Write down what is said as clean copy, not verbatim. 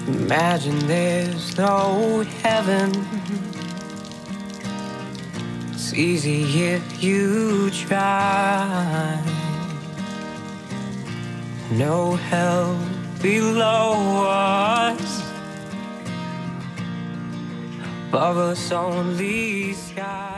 Imagine there's no heaven. It's easy if you try. No hell below us, above us only sky.